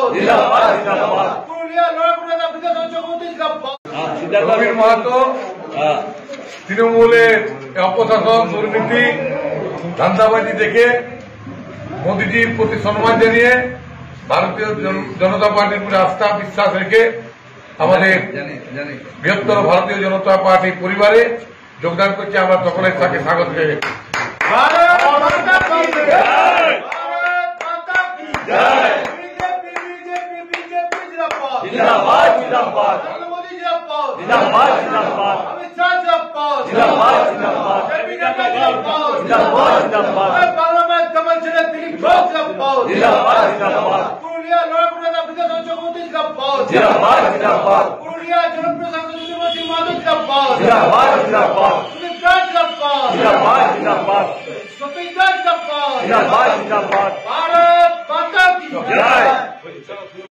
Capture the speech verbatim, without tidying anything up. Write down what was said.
রবীন মাহাতো তৃণমূলের অপশাসন, দুর্নীতি, ধান্দাবাজি দেখে মোদীজির প্রতি সম্মান জানিয়ে ভারতীয় জনতা পার্টির প্রতি আস্থা বিশ্বাস রেখে আমাদের বৃহত্তর ভারতীয় জনতা পার্টি পরিবারে যোগদান করছে। আমরা সকলের তাকে স্বাগত জানাই। भारत माता की जय।